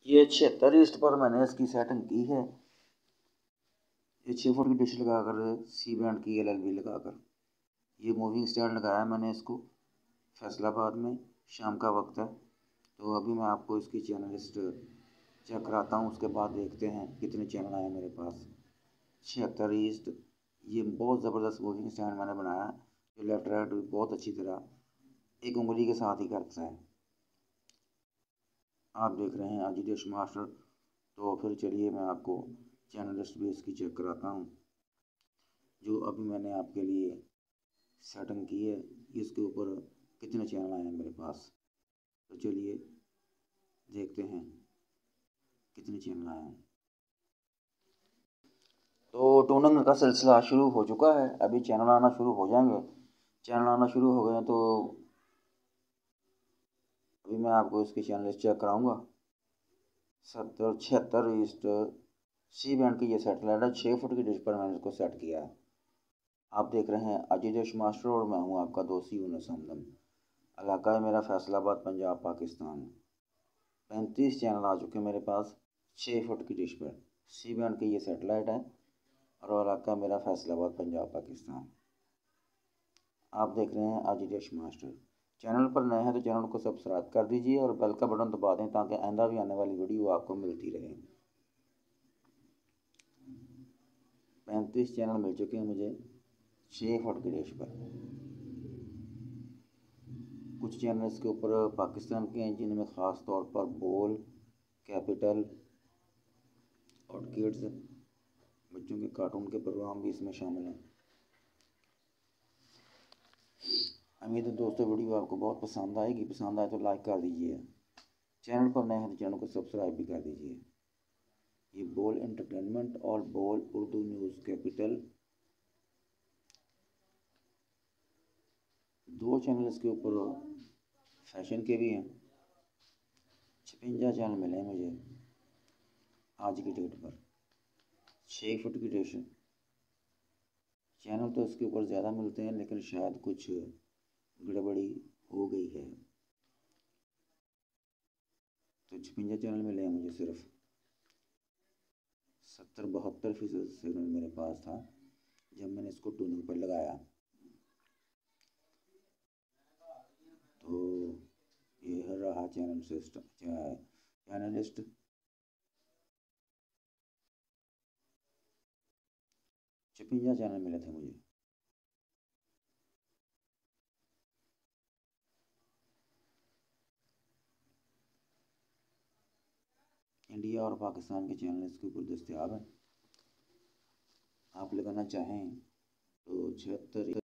ये 76 ईस्ट पर मैंने इसकी सेटिंग की है। ये 6 फुट की डिश लगाकर सी बैंड की LLB लगाकर ये मूविंग स्टैंड लगाया है मैंने इसको फैसलाबाद में। शाम का वक्त है तो अभी मैं आपको इसकी चैनल लिस्ट चेक कराता हूँ। उसके बाद देखते हैं कितने चैनल आए मेरे पास। 76 ईस्ट ये बहुत ज़बरदस्त मूविंग स्टैंड मैंने बनाया है जो लेफ्ट राइट बहुत अच्छी तरह एक उंगली के साथ ही करता है। आप देख रहे हैं अजितेश मास्टर। तो फिर चलिए मैं आपको चैनल लिस्ट भी इसकी चेक कराता हूँ जो अभी मैंने आपके लिए सेटिंग की है। इसके ऊपर कितने चैनल आए हैं मेरे पास। तो चलिए देखते हैं कितने चैनल आए हैं। तो टूनिंग का सिलसिला शुरू हो चुका है। अभी चैनल आना शुरू हो जाएंगे। चैनल आना शुरू हो गए हैं तो अभी मैं आपको इसकी चैनल लिस्ट चेक कराऊंगा। 76 ईस्ट सी बैंड की ये सेटेलाइट है। 6 फुट की डिश पर मैंने इसको सेट किया है। आप देख रहे हैं अजितेश मास्टर और मैं हूँ आपका दोस्त यूनुस हमदम। इलाका है मेरा फैसलाबाद पंजाब पाकिस्तान। 35 चैनल आ चुके हैं मेरे पास 6 फुट की डिश पर। सी बैंड की ये सेटेलाइट है और इलाका मेरा फैसलाबाद पंजाब पाकिस्तान। आप देख रहे हैं अजितेश मास्टर। चैनल पर नए हैं तो चैनल को सब्सक्राइब कर दीजिए और बेल का बटन दबा दें ताकि आइंदा भी आने वाली वीडियो आपको मिलती रहे। 35 चैनल मिल चुके हैं मुझे 6 फुट की डिश पर। कुछ चैनल इसके ऊपर पाकिस्तान के हैं जिनमें ख़ास तौर पर बोल, कैपिटल और किड्स बच्चों के कार्टून के प्रोग्राम भी इसमें शामिल हैं। उम्मीद है दोस्तों वीडियो आपको बहुत पसंद आएगी। पसंद आए तो लाइक कर दीजिए। चैनल पर नए हैं तो चैनल को सब्सक्राइब भी कर दीजिए। ये बोल एंटरटेनमेंट और बोल उर्दू न्यूज़ कैपिटल दो चैनल इसके ऊपर फैशन के भी हैं। 56 चैनल मिले हैं मुझे आज की डेट पर। 6 फुट की डिश। चैनल तो इसके ऊपर ज़्यादा मिलते हैं लेकिन शायद कुछ गड़बड़ी हो गई है तो 56 चैनल मिले हैं मुझे। सिर्फ 70-72% सिग्नल मेरे पास था जब मैंने इसको ट्यूनिंग पर लगाया। तो ये रहा चैनल चैनल लिस्ट। छप्पन चैनल मिले थे मुझे। इंडिया और पाकिस्तान के चैनल इसके ऊपर दस्तयाब हैं। आप लगाना चाहें तो 76